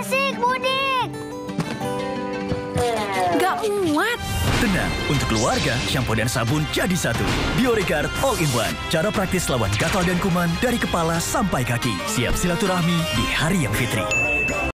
Asik mudik. Gak muat. Tenang, untuk keluarga, shampoo dan sabun jadi satu. Bioregard All-in-One. Cara praktis lawan gatal dan kuman dari kepala sampai kaki. Siap silaturahmi di hari yang fitri.